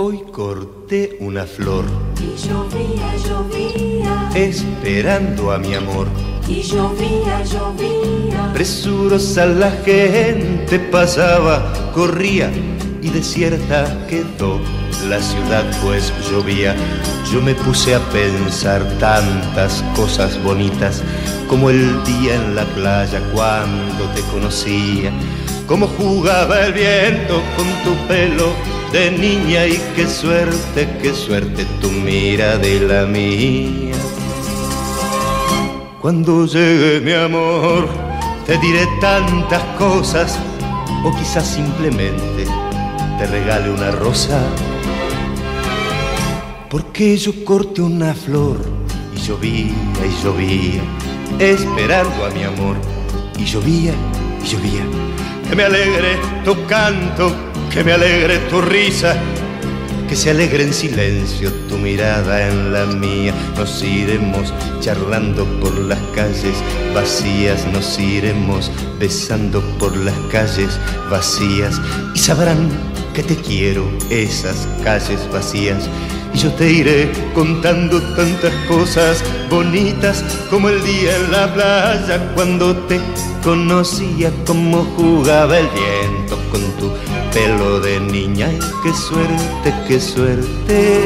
Hoy corté una flor y llovía, llovía, esperando a mi amor. y llovía, llovía. Presurosa la gente pasaba, corría y desierta quedó la ciudad pues llovía. Yo me puse a pensar tantas cosas bonitas, como el día en la playa cuando te conocía, cómo jugaba el viento con tu pelo de niña, y qué suerte tu mirada y la mía. Cuando llegue mi amor te diré tantas cosas, o quizás simplemente te regale una rosa, porque yo corté una flor y llovía, esperando a mi amor, y llovía. Que me alegre tu canto, que me alegre tu risa, que se alegre en silencio tu mirada en la mía. Nos iremos charlando por las calles vacías, nos iremos besando por las calles vacías, y sabrán que te quiero esas calles vacías. Y yo te iré contando tantas cosas bonitas, como el día en la playa cuando te conocía, cómo jugaba el viento con tu pelo de niña. Y qué suerte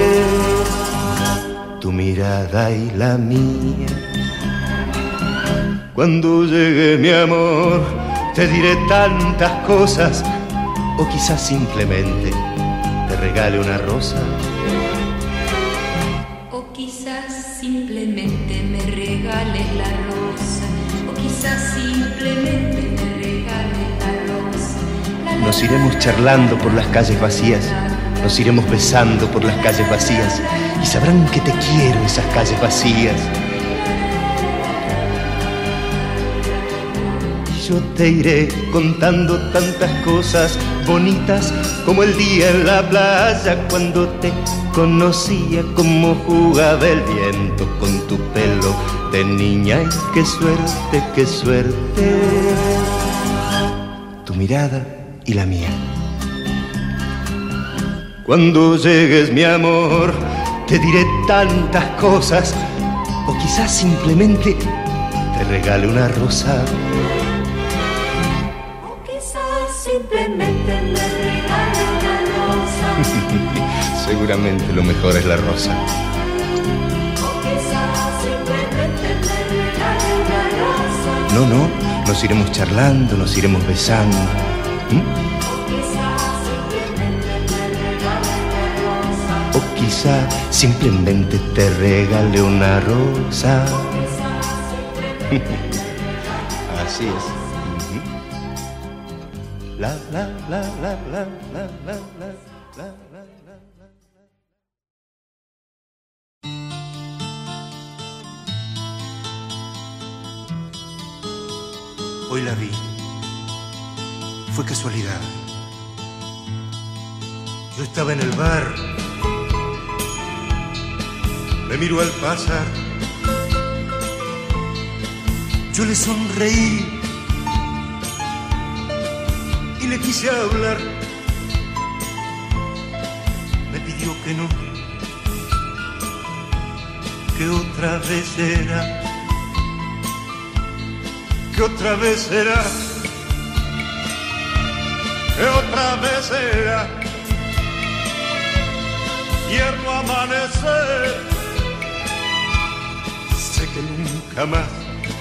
tu mirada y la mía. Cuando llegue mi amor te diré tantas cosas, o quizás simplemente te regale una rosa. O quizás simplemente me regales la rosa, o quizás simplemente me regales la rosa. Nos iremos charlando por las calles vacías, nos iremos besando por las calles vacías, y sabrán que te quiero esas calles vacías. Y yo te iré contando tantas cosas bonitas, como el día en la playa cuando te conocía, cómo jugaba el viento con tu pelo de niña. Y qué suerte tu mirada y la mía. Cuando llegues mi amor te diré tantas cosas, o quizás simplemente te regale una rosa. O quizás simplemente me regales la rosa. Seguramente lo mejor es la rosa. O quizás simplemente me regales la rosa. No, nos iremos charlando, nos iremos besando. O quizá simplemente te regale una rosa. Así es. La la la la la la la la la la. Hoy la vi. Fue casualidad. Yo estaba en el bar, me miró al pasar, yo le sonreí y le quise hablar. Me pidió que no, que otra vez será, que otra vez será, que otra vez será. Tierno amanecer, sé que nunca más.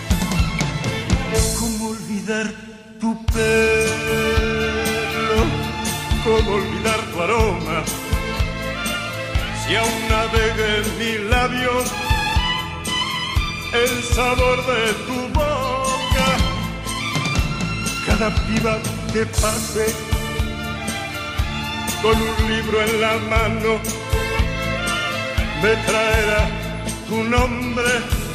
¿Cómo olvidar tu pelo? ¿Cómo olvidar tu aroma? Si aún navega en mis labios el sabor de tu boca. Cada piba que pase con un libro en la mano me traerá tu nombre,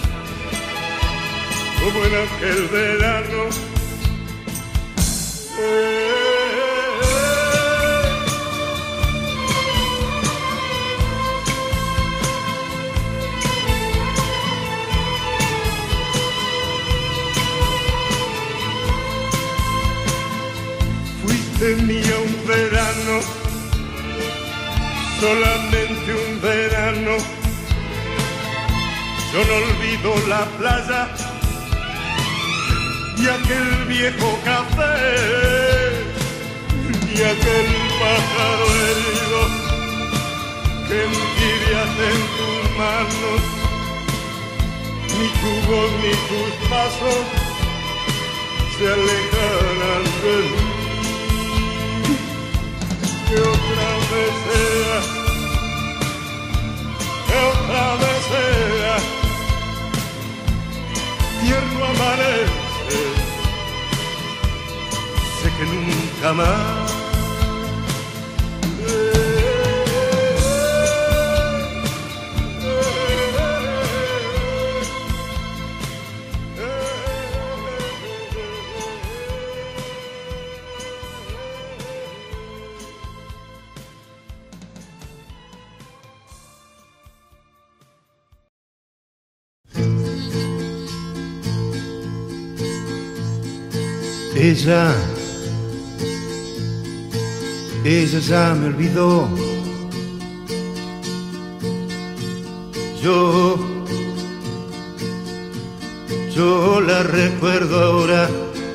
como en aquel verano. Fuiste mía un verano, solamente un verano. Yo no olvido la playa y aquel viejo café y aquel pájaro herido que envidias en tus manos. Ni tu voz ni tus pasos se alejarán de mí. Que otra vez sea, que otra vez sea, tierno amanece, sé que nunca más. Ella ya me olvidó. Yo la recuerdo ahora.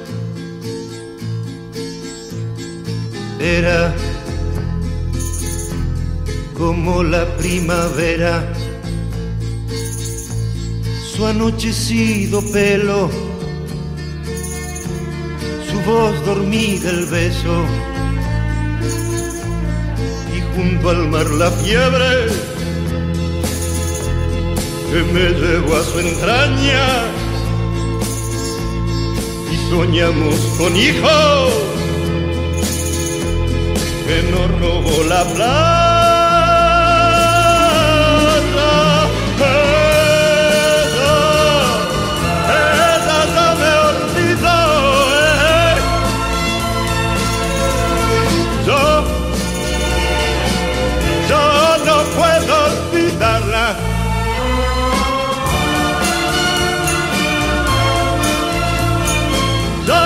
Era como la primavera, su anochecido pelo, su voz dormida, el beso, y junto al mar la fiebre que me llevó a su entraña, y soñamos con hijos que nos robó la playa. Ella ya me olvidó. Yo no puedo olvidarla. Yo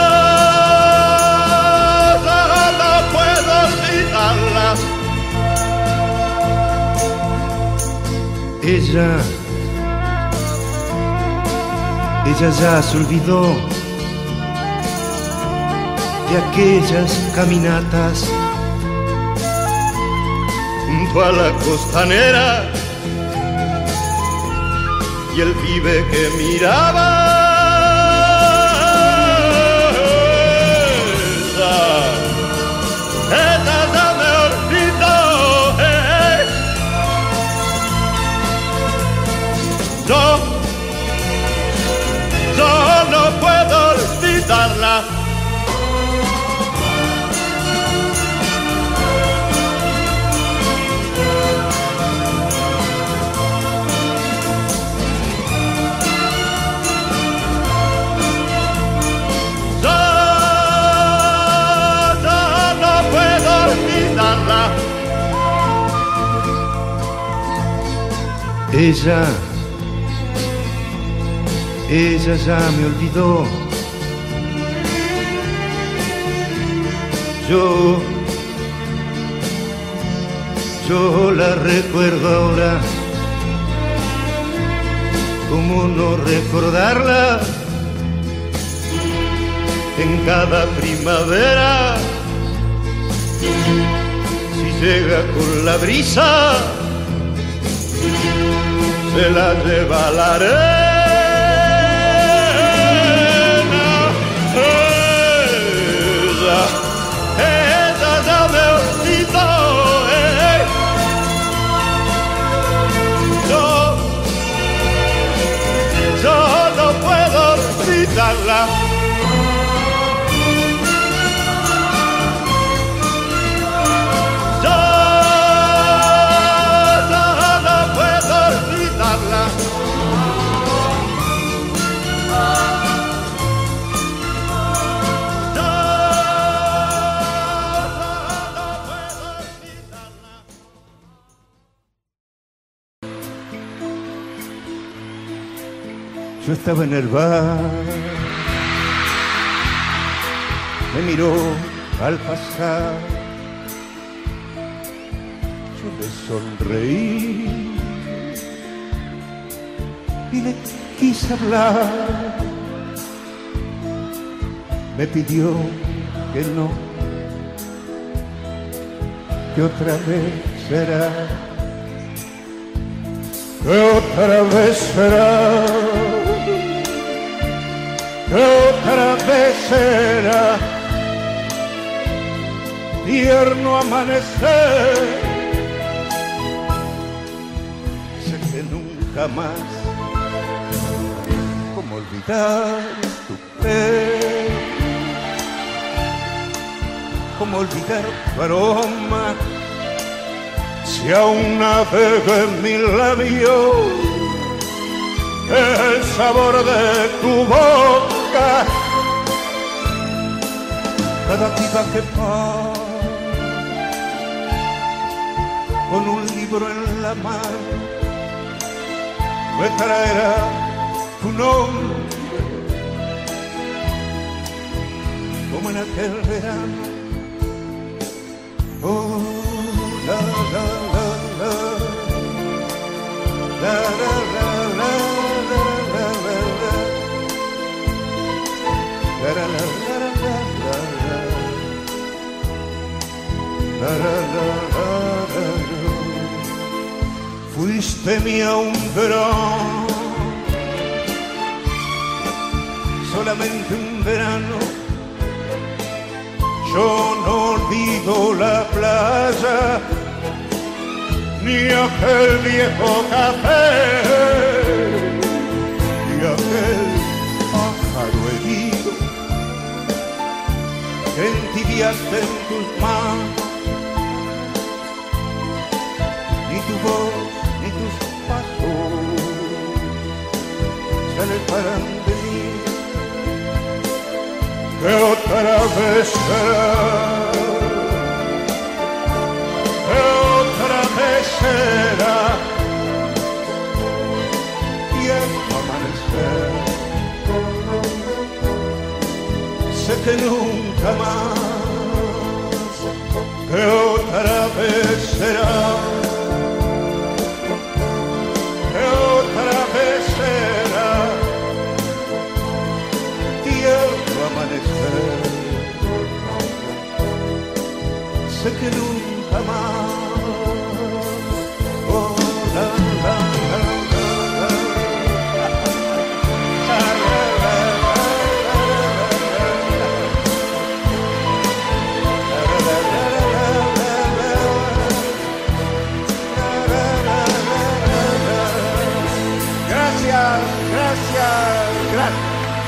no puedo olvidarla. Ella ya se olvidó de aquellas caminatas junto a la costanera y el pibe que miraba. Ella ya me olvidó. Yo no puedo olvidarla. Ella ya me olvidó. Yo la recuerdo ahora. ¿Cómo no recordarla? En cada primavera, si llega con la brisa, se la lleva la arena. Ella ya me olvidó. Yo no puedo olvidarla. Yo estaba en el bar, me miró al pasar. Yo le sonreí y le quise hablar. Me pidió que no, que otra vez será, que otra vez será, que otra vez será. Tierno amanecer, sé que nunca más, cómo olvidar tu pelo, cómo olvidar tu aroma, si aún navega en mi labio el sabor de tu boca, cada piba que pasa con un libro en la mano, me traerá tu nombre, como en aquel verano. Oh, la la la la, la la la la, la la la, la la la la, la la la la. Fuiste mi verano, solamente un verano. Yo no olvido la playa, ni aquel viejo café, ni aquel pájaro herido que entibiaste en tus manos, ni tu voz, ni tus pasos se alejarán de mí, que otra vez será, que otra vez será, y el amanecer, sé que nunca más, que otra vez será, que otra vez será, tierno amanecer, sé que nunca más. Oh, la, la, la, la, la, la, la, Gracias, gracias, gracias.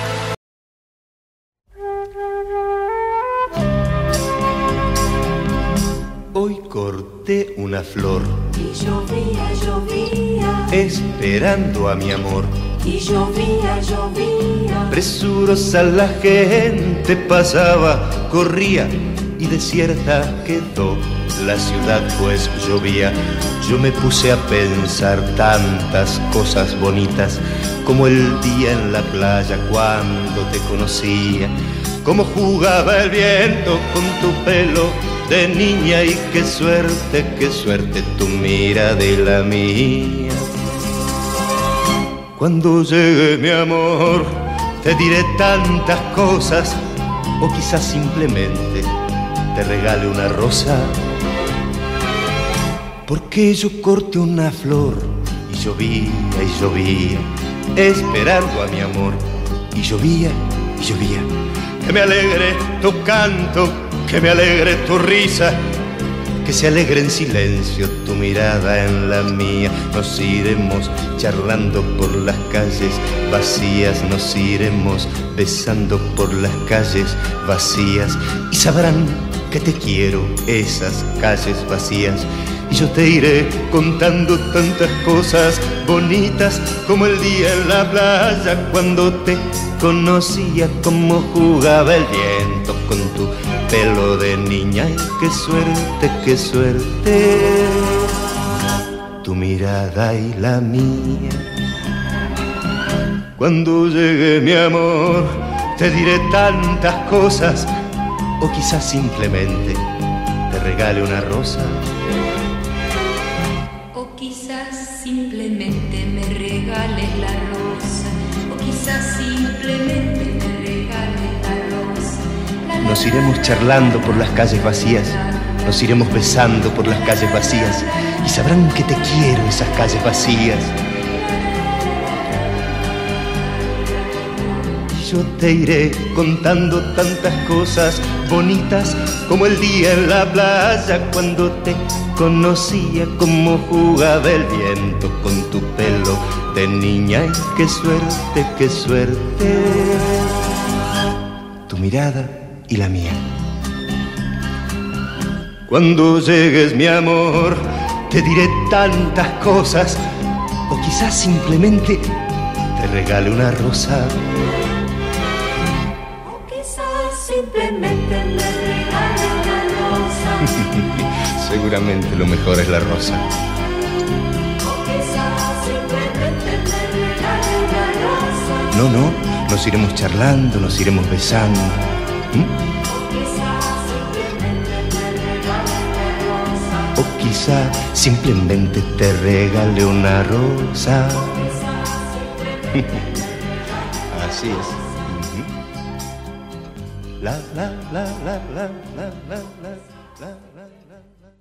Hoy corté una flor Y llovía, llovía, esperando a mi amor. y llovía, llovía. Presurosa la gente pasaba, corría y desierta quedó la ciudad pues llovía. Yo me puse a pensar tantas cosas bonitas, como el día en la playa cuando te conocía, cómo jugaba el viento con tu pelo de niña, y qué suerte tu mirada y la mía. Cuando llegue mi amor te diré tantas cosas, o quizás simplemente te regale una rosa, porque yo corté una flor y llovía, esperando a mi amor, y llovía, que me alegre tu canto, que me alegre tu risa, que se alegre en silencio tu mirada en la mía. Nos iremos charlando por las calles vacías, nos iremos besando por las calles vacías, y sabrán que te quiero esas calles vacías. Y yo te iré contando tantas cosas bonitas, como el día en la playa cuando te conocía, cómo jugaba el viento con tu pelo de niña. Y qué suerte, tu mirada y la mía. Cuando llegue mi amor te diré tantas cosas, o quizás simplemente te regale una rosa, Nos iremos charlando por las calles vacías, nos iremos besando por las calles vacías y sabrán que te quiero esas calles vacías. Yo te iré contando tantas cosas bonitas como el día en la playa cuando te conocía, cómo jugaba el viento con tu pelo de niña. Y qué suerte, tu mirada y la mía. Cuando llegues, mi amor, te diré tantas cosas, o quizás simplemente te regale una rosa. Simplemente me regala una rosa. Seguramente lo mejor es la rosa. O quizás simplemente me regala una rosa. No, no, nos iremos charlando, nos iremos besando. O quizás simplemente me regala una rosa. O quizá simplemente te regale una rosa. Así es. La la la la la la la la la la.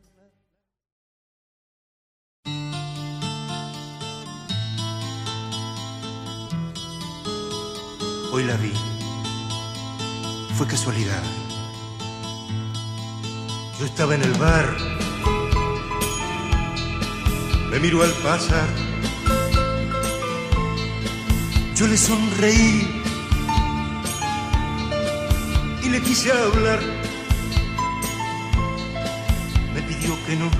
Hoy la vi. Fue casualidad. Yo estaba en el bar. Me miró al pasar. Yo le sonreí y le quise hablar. Me pidió que no,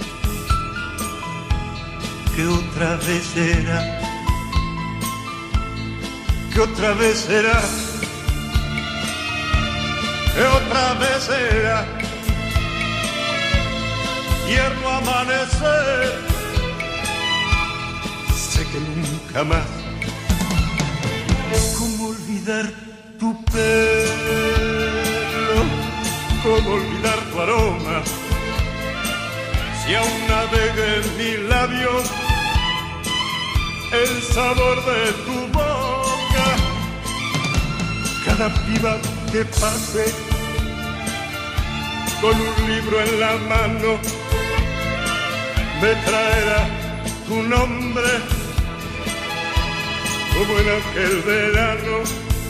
que otra vez era, que otra vez era, que otra vez era. Tierno amanecer, sé que nunca más. ¿Cómo olvidar tu pelo? ¿Cómo olvidar tu aroma? Si aún navega en mis labios el sabor de tu boca. Cada piba que pase con un libro en la mano me traerá tu nombre como en aquel verano.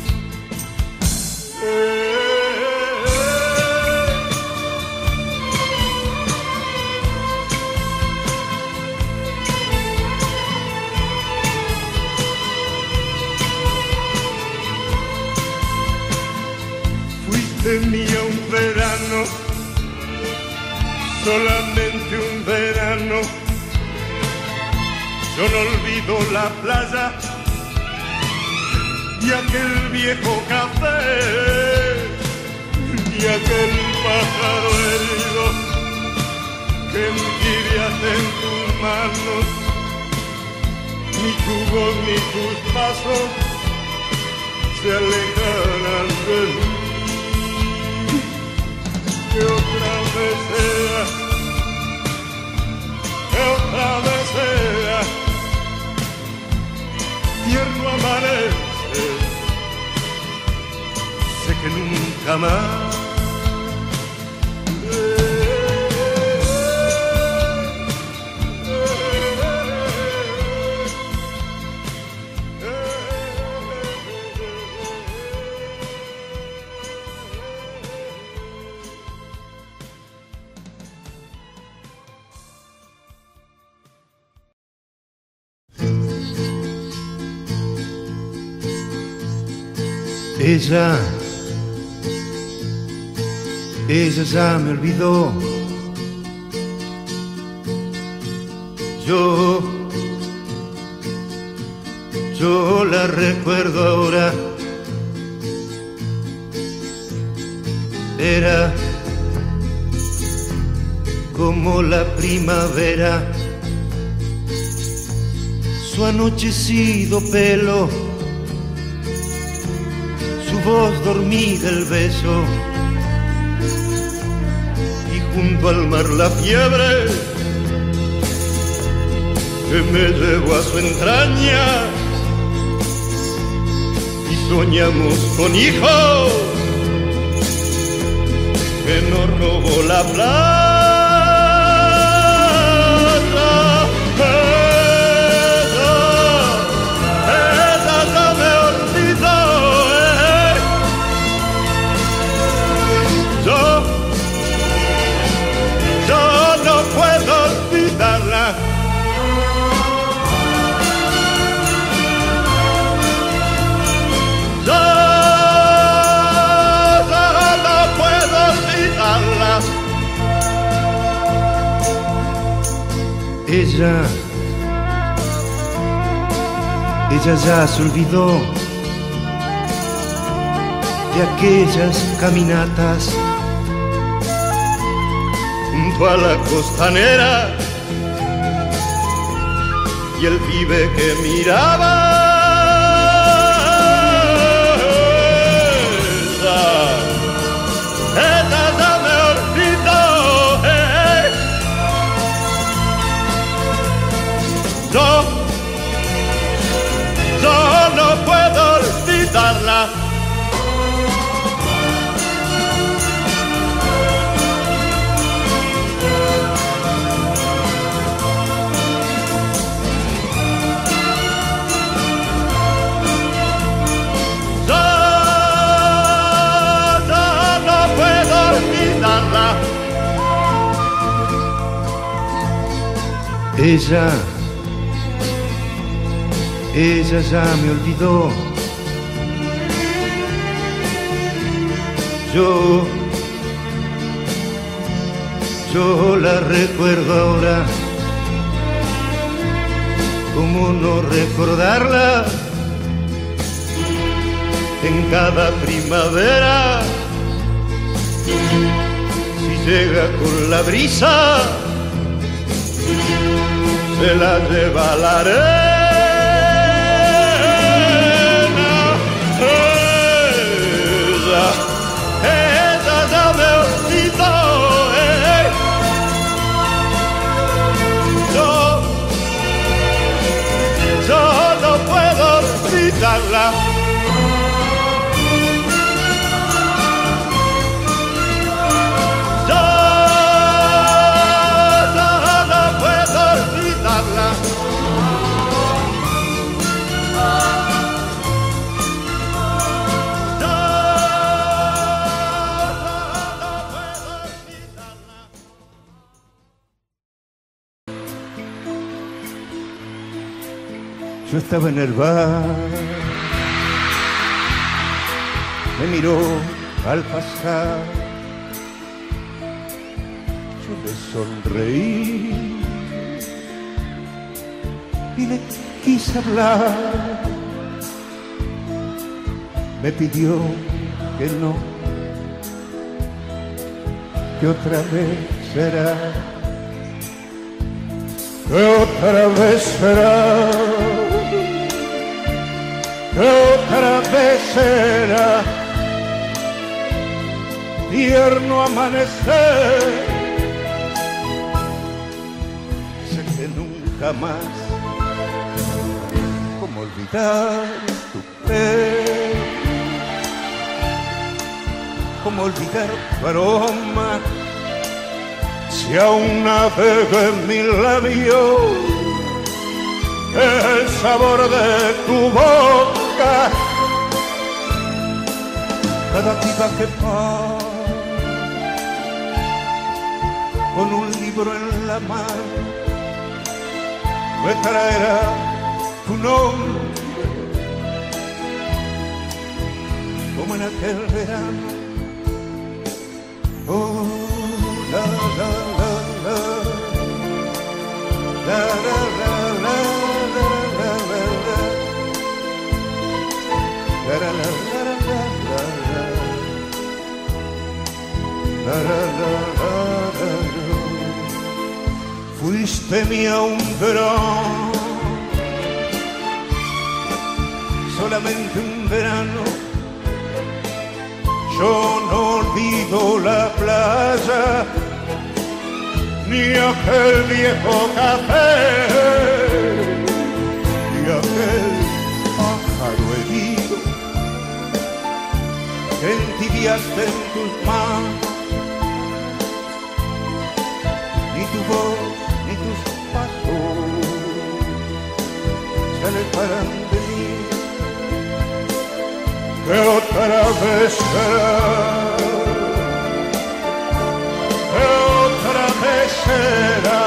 Fuiste mía un verano, solamente un verano. Yo no olvido la playa y aquel viejo café y aquel pájaro herido que envidiaste en tus manos. Ni tu voz ni tus pasos se alejarán de mí. Que otra vez sea, que otra vez sea, tierno amanece, sé que nunca más. Ella ya me olvidó. Yo la recuerdo ahora. Era como la primavera, su anochecido pelo, su voz dormida, el beso, y junto al mar la fiebre que me llevó a su entraña, y soñamos con hijos que nos robó la playa. Ella ya me olvidó. Yo no puedo olvidarla. Ella ya se olvidó de aquellas caminatas junto a la costanera y el pibe que miraba. Ella ya me olvidó. Yo no puedo olvidarla. Yo no puedo olvidarla. Ella ya me olvidó. Yo la recuerdo ahora. ¿Cómo no recordarla? En cada primavera, si llega con la brisa, se la lleva a la arena. Ella ya me olvidó. Yo no puedo olvidarla. Yo no puedo olvidarla. Yo estaba en el bar, me miró al pasar, yo le sonreí y le quise hablar. Me pidió que no, que otra vez será, que otra vez será. Otra vez será tierno amanecer. Sé que nunca más, cómo olvidar tu piel, cómo olvidar tu aroma, si aún navega en mi labio el sabor de tu boca. Cada piba que pasa con un libro en la mano me traerá tu nombre, como en aquel verano. Oh, la la la la, la la la la. Fuiste mi alumbrón, solamente un verano. Yo no olvido la playa, ni aquel viejo café, ni aquel pájaro herido que entibiaste en tus manos ni tu voz, ni tus pasos se alejarán de mí. Que otra vez será, que otra vez será,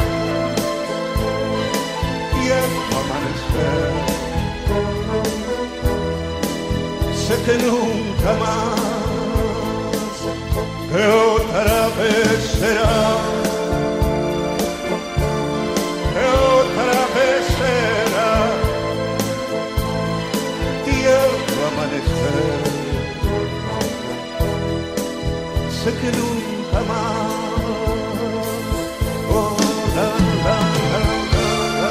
y el amanecer, sé que nunca más, que otra vez será, que otra vez será, tierno amanecer, sé que nunca más. Oh, la, la, la, la, la.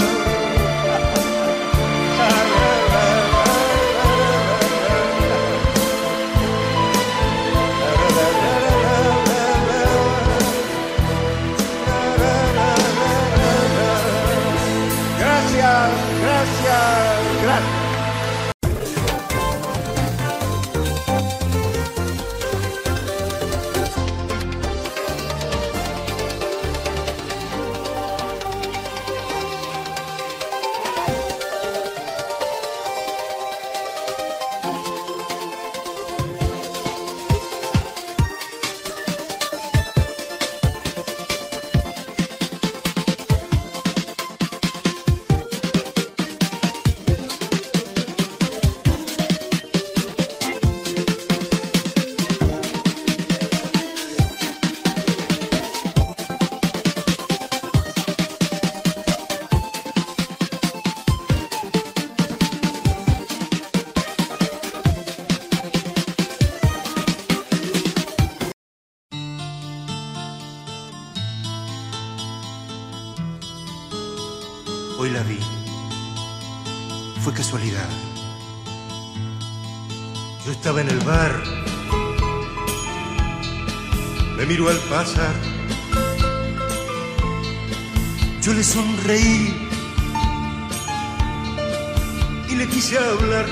Gracias, gracias, gracias. Hoy la vi, fue casualidad. Yo estaba en el bar, me miró al pasar, yo le sonreí y le quise hablar.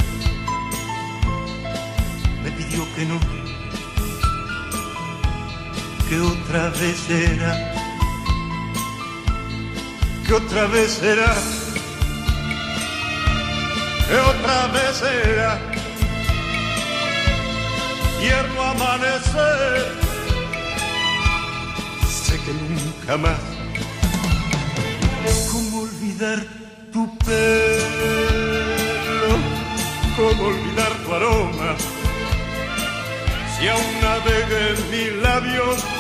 Me pidió que no, que otra vez era, que otra vez será, que otra vez será, tierno amanecer, sé que nunca más. ¿Cómo olvidar tu pelo? ¿Cómo olvidar tu aroma? Si aún navega en mis labios